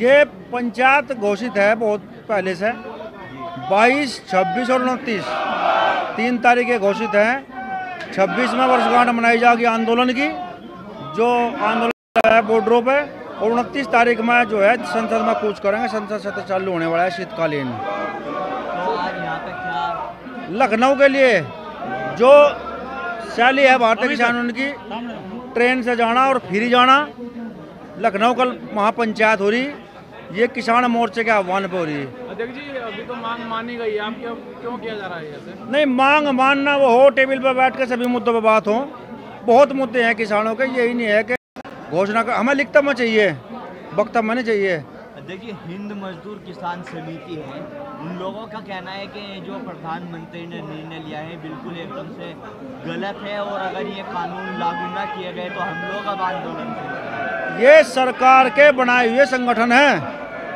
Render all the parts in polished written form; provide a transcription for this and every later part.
ये पंचायत घोषित है बहुत पहले से, 22, 26 और 29 3 तारीखें घोषित हैं। 26 में वर्षगांठ मनाई जाएगी आंदोलन की, जो आंदोलन है बॉर्डरों पे, और 29 तारीख में जो है संसद में कूच करेंगे। संसद सत्र चालू होने वाला है शीतकालीन। तो आज यहाँ पे क्या लखनऊ के लिए जो शैली है भारतीय किसानों की, ट्रेन से जाना और फिर जाना, लखनऊ कल महापंचायत हो रही, ये किसान मोर्चे के आह्वान पे हो रही है। अध्यक्ष जी, अभी तो मांग मानी गई है, आपकी अब क्यों किया जा रहा है ऐसे? नहीं, मांग मानना वो हो, टेबल पर बैठ कर सभी मुद्दों पर बात हो। बहुत मुद्दे हैं किसानों के, यही नहीं है कि घोषणा का हमें लिखता में चाहिए, वक्तव्य में नहीं चाहिए। देखिए, हिंद मजदूर किसान समिति है, उन लोगों का कहना है कि जो प्रधानमंत्री ने निर्णय लिया है बिल्कुल एकदम से गलत है, और अगर ये कानून लागू ना किए गए तो हम लोग अब आंदोलन करेंगे। ये सरकार के बनाए हुए संगठन हैं।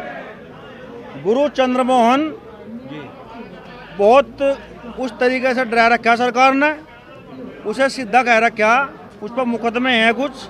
गुरु चंद्रमोहन जी बहुत उस तरीके से डरा रखा सरकार ने, उसे सीधा कह रखा, उस पर मुकदमे हैं कुछ।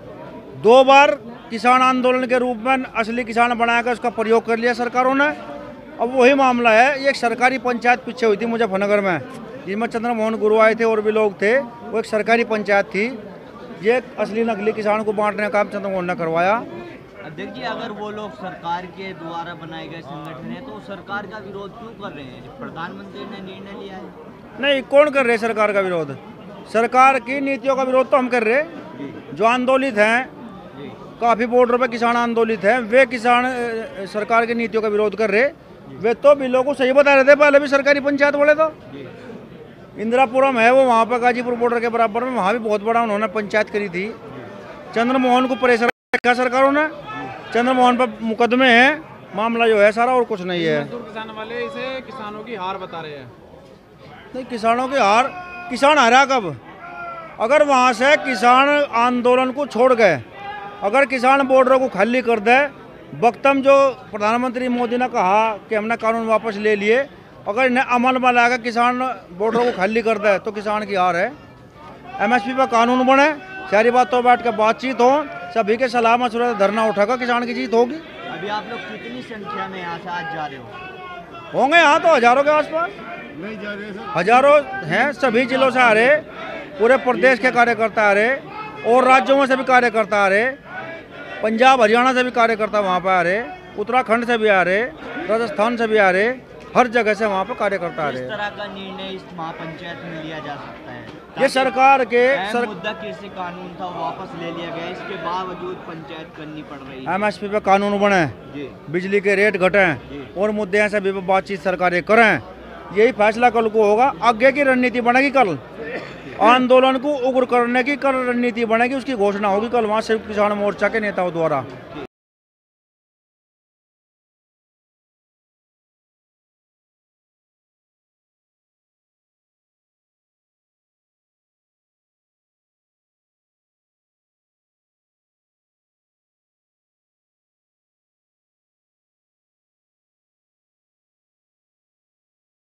2 बार किसान आंदोलन के रूप में असली किसान बनाकर उसका प्रयोग कर लिया सरकारों ने। अब वही मामला है, ये एक सरकारी पंचायत पीछे हुई थी मुजफ्फरनगर में, जिसमें चंद्रमोहन गुरु आए थे और भी लोग थे। वो एक सरकारी पंचायत थी, ये असली नकली किसान को बांटने का काम चंद्रमोहन ने करवाया। देखिए, अगर वो लोग सरकार के द्वारा बनाए गए संगठन है तो सरकार का विरोध क्यों कर रहे हैं? प्रधानमंत्री ने निर्णय लिया है। नहीं, कौन कर रहे सरकार का विरोध? सरकार की नीतियों का विरोध तो हम कर रहे। जो आंदोलित हैं, काफ़ी बॉर्डर पे किसान आंदोलित हैं, वे किसान सरकार की नीतियों का विरोध कर रहे। वे तो बिलों को सही बता रहे थे, पहले भी सरकारी पंचायत बोले तो। इंदिरापुरम है वो, वहाँ पर गाजीपुर बॉर्डर के बराबर में, वहाँ भी बहुत बड़ा उन्होंने पंचायत करी थी। चंद्रमोहन को प्रेशर रखा सरकारों ने, चंद्रमोहन पर मुकदमे हैं, मामला जो है सारा, और कुछ नहीं है। मजदूर किसान वाले इसे किसानों की हार बता रहे हैं। नहीं, किसानों की हार, किसान हारा कब? अगर वहाँ से किसान आंदोलन को छोड़ गए, अगर किसान बॉर्डरों को खाली कर दे, वक्तम जो प्रधानमंत्री मोदी ने कहा कि हमने कानून वापस ले लिए, अगर इन्हें अमल में लाकर किसान बॉर्डरों को खाली कर दे तो किसान की हार है। MSP पर कानून बने, सारी बातों बैठ कर बातचीत हो, सभी के सलाह मशवरे से धरना उठाकर किसान की जीत होगी। अभी आप लोग कितनी संख्या में यहाँ से आज जा रहे हो? होंगे यहाँ तो हजारों के आसपास, हजारों हैं, सभी जिलों से आ रहे, पूरे प्रदेश के कार्यकर्ता आ रहे, और राज्यों में से भी कार्यकर्ता आ रहे, पंजाब हरियाणा से भी कार्यकर्ता वहाँ पर आ रहे, उत्तराखंड से भी आ रहे, राजस्थान से भी आ रहे, हर जगह से वहाँ पर कार्यकर्ता आ रहे। किस तरह का निर्णय इस महापंचायत में लिया जा सकता है? ये सरकार के मुद्दा कृषि कानून था, वापस ले लिया गया, इसके बावजूद पंचायत करनी पड़ रही है। MSP पे कानून बने, बिजली के रेट घटें, और मुद्दे हैं सभी पर बातचीत सरकारें करें, यही फैसला कल को होगा। आगे की रणनीति बनेगी, कल आंदोलन को उग्र करने की कल रणनीति बनेगी, उसकी घोषणा होगी कल वहाँ संयुक्त किसान मोर्चा के नेताओं द्वारा।